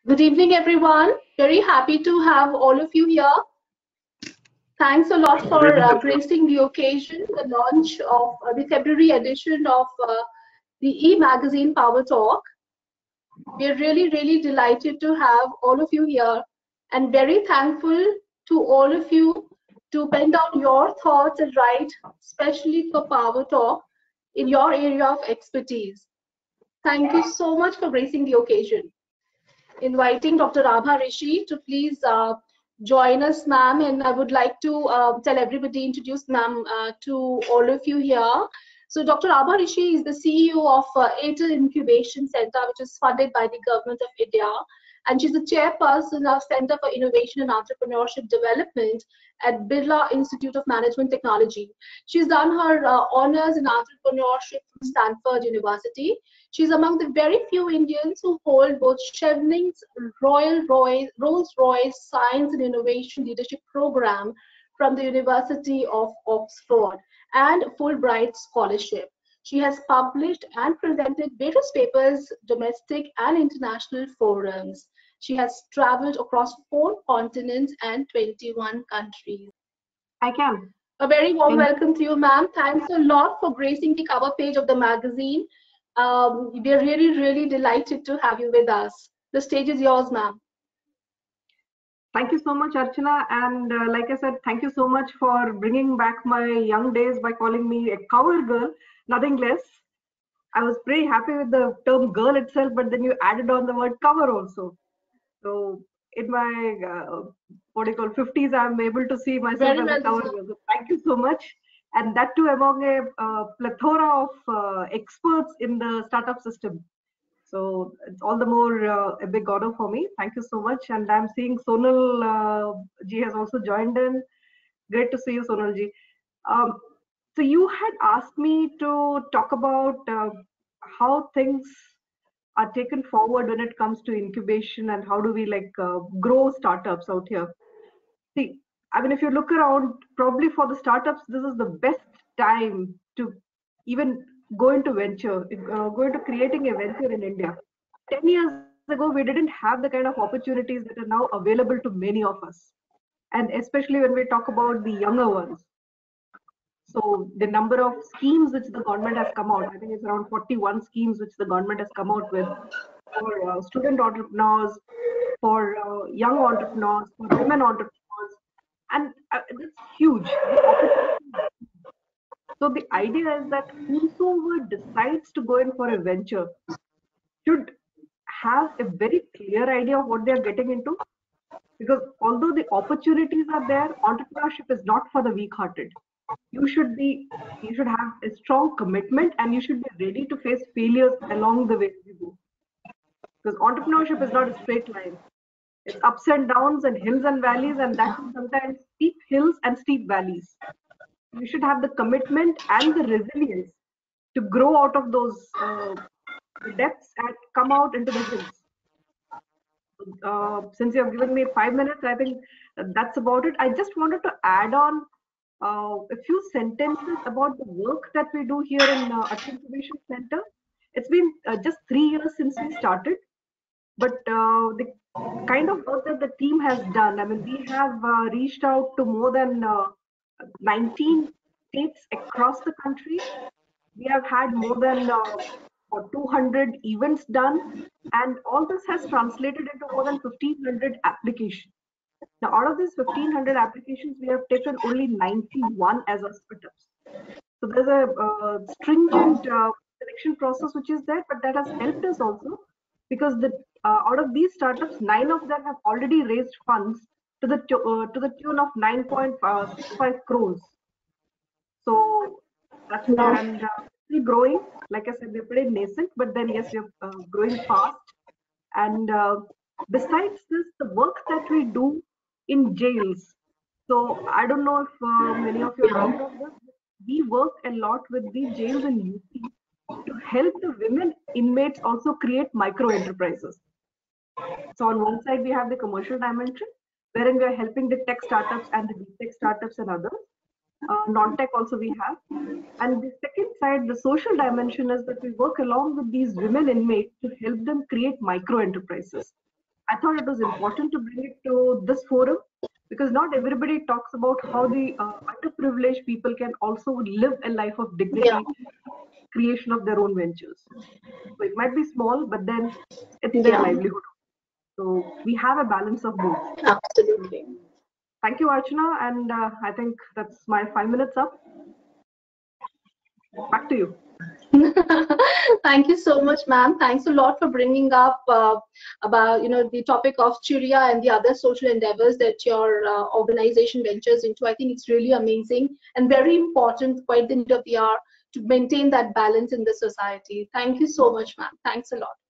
Good evening, everyone. Very happy to have all of you here. Thanks a lot Good for evening, everyone. gracing the occasion, the launch of the February edition of the e-magazine Power Talk. We're really, really delighted to have all of you here and very thankful to all of you to pen down your thoughts and write, especially for Power Talk, in your area of expertise. Thank you so much for gracing the occasion. Inviting Dr. Abha Rishi to please join us, ma'am. And I would like to tell everybody, introduce ma'am to all of you here. So Dr. Abha Rishi is the CEO of Airtel Incubation Center, which is funded by the Government of India. And she's the chairperson of Center for Innovation and Entrepreneurship Development at Birla Institute of Management Technology. She's done her honors in entrepreneurship from Stanford University. She's among the very few Indians who hold both Chevenix's Rolls-Royce Science and Innovation Leadership Program from the University of Oxford and Fulbright Scholarship. She has published and presented various papers, domestic and international forums. She has traveled across 4 continents and 21 countries. I can. A very warm Thank welcome to you, ma'am. Thanks a lot for gracing the cover page of the magazine. We're really, really delighted to have you with us. The stage is yours, ma'am. Thank you so much, Archana. And like I said, thank you so much for bringing back my young days by calling me a cover girl, nothing less. I was pretty happy with the term girl itself, but then you added on the word cover also. So in my, what do you call, 50s, I'm able to see myself Very as a well cover deserved. girl. So thank you so much. And that too among a plethora of experts in the startup system. So it's all the more a big honor for me. Thank you so much. And I'm seeing Sonal ji has also joined in. Great to see you, Sonal ji. Um, so you had asked me to talk about how things are taken forward when it comes to incubation and how do we grow startups out here. See, I mean, if you look around, probably for the startups, this is the best time to even go into venture, go into creating a venture in India. 10 years ago, we didn't have the kind of opportunities that are now available to many of us. And especially when we talk about the younger ones. So the number of schemes which the government has come out, I think it's around 41 schemes which the government has come out with for student entrepreneurs, for young entrepreneurs, for women entrepreneurs, and that's huge. The opportunity. So the idea is that whosoever decides to go in for a venture should have a very clear idea of what they are getting into. Because although the opportunities are there, entrepreneurship is not for the weak-hearted. You should be, you should have a strong commitment, and you should be ready to face failures along the way you go. Because entrepreneurship is not a straight line. It's ups and downs and hills and valleys, and that is sometimes steep hills and steep valleys. You should have the commitment and the resilience to grow out of those the depths and come out into the hills. Since you have given me 5 minutes, I think that's about it. I just wanted to add on a few sentences about the work that we do here in Atal Incubation Center. It's been just 3 years since we started, but the kind of work that the team has done, I mean, we have reached out to more than 19 states across the country. We have had more than 200 events done, and all this has translated into more than 1,500 applications. Now, out of these 1,500 applications, we have taken only 91 as our startups. So there's a stringent selection process which is there, but that has helped us also because the out of these startups, 9 of them have already raised funds to the tune of 9.65 crores. So that's Wow. and still growing. Like I said, we're pretty nascent, but then yes, we're growing fast. And besides this, the work that we do in jails. So I don't know if many of you are aware of this. We work a lot with the jails in UP to help the women inmates also create micro enterprises. So on one side, we have the commercial dimension, wherein we are helping the tech startups and the deep tech startups and others. Non-tech also we have. And the second side, the social dimension is that we work along with these women inmates to help them create micro enterprises. I thought it was important to bring it to this forum because not everybody talks about how the underprivileged people can also live a life of Yeah, dignity, creation of their own ventures. So it might be small, but then it's their yeah, livelihood. So we have a balance of both. absolutely. Thank you, Archana, and I think that's my 5 minutes up. Back to you. Thank you so much, ma'am. Thanks a lot for bringing up about the topic of Churiya and the other social endeavors that your organization ventures into. I think it's really amazing and very important, quite the need of the hour, to maintain that balance in the society. Thank you so much, ma'am. Thanks a lot.